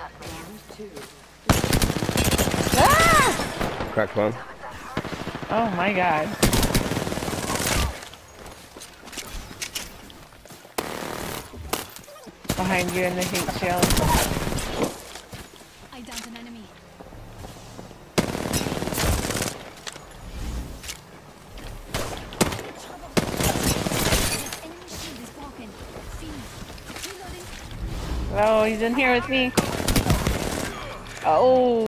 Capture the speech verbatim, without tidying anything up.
Ah! Cracked one. Oh my god. Behind you in the heat shield. I downed an enemy. Enemy shield is broken. Phoenix. Reloading. Oh, he's in here with me. Oh.